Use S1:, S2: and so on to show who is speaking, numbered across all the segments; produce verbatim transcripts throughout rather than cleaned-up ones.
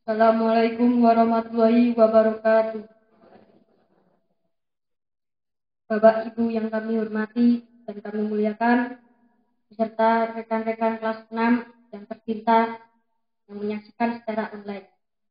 S1: Assalamualaikum warahmatullahi wabarakatuh. Bapak Ibu yang kami hormati dan kami muliakan, beserta rekan-rekan kelas enam yang tercinta yang menyaksikan secara online.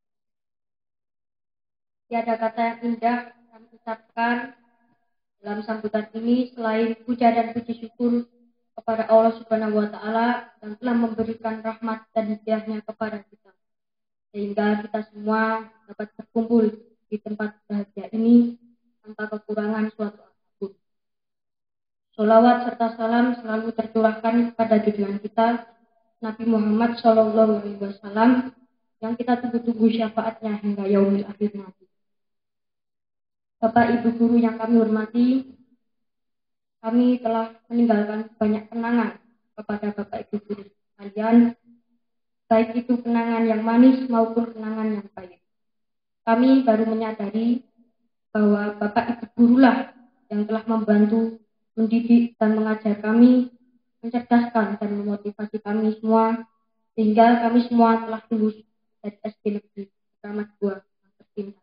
S1: Tiada kata yang indah kami ucapkan dalam sambutan ini selain puja dan puji syukur kepada Allah Subhanahu wa taala yang telah memberikan rahmat dan hidayahnya kepada kita, sehingga kita semua dapat berkumpul di tempat bahagia ini tanpa kekurangan suatu apapun. Sholawat serta salam selalu tercurahkan kepada junjungan kita Nabi Muhammad Shallallahu Alaihi Wasallam yang kita tunggu-tunggu syafaatnya hingga yaumil akhir nanti. Bapak Ibu guru yang kami hormati, kami telah meninggalkan banyak kenangan kepada Bapak Ibu guru sekalian, baik itu kenangan yang manis maupun kenangan yang pahit. Kami baru menyadari bahwa Bapak Ibu gurulah yang telah membantu mendidik dan mengajar kami, mencerdaskan dan memotivasi kami semua, sehingga kami semua telah lulus dari S D Negeri Keramat dua yang tercinta.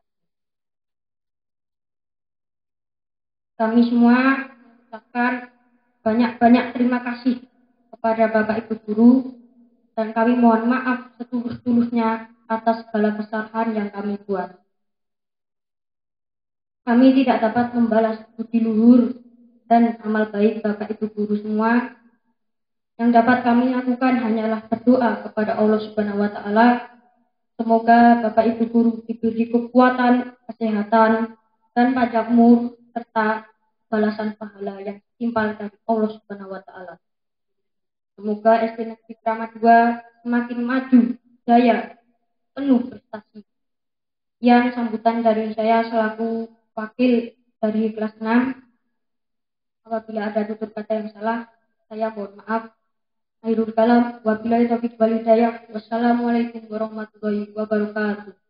S1: Kami semua mengucapkan banyak-banyak terima kasih kepada Bapak Ibu guru, dan kami mohon maaf setulus-tulusnya atas segala kesalahan yang kami buat. Kami tidak dapat membalas budi luhur dan amal baik Bapak Ibu guru semua. Yang dapat kami lakukan hanyalah berdoa kepada Allah Subhanahu wa taala. Semoga Bapak Ibu guru diberi kekuatan, kesehatan, dan panjang umur serta balasan pahala yang timpal dari Allah Subhanahu wa taala. Semoga S D Negeri Keramat dua semakin maju, jaya, penuh prestasi. Yang sambutan dari saya selaku wakil dari kelas enam. Apabila ada tutur kata yang salah, saya mohon maaf. Akhirul kalam, wabillahi taufiq wal hidayah. Wassalamualaikum warahmatullahi wabarakatuh.